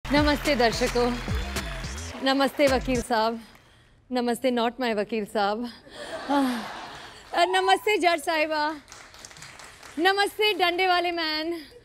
नमस्ते दर्शकों, नमस्ते वकील साहब, नमस्ते नॉट माय वकील साहब, नमस्ते जज साहिबा, नमस्ते डंडे वाले मैन,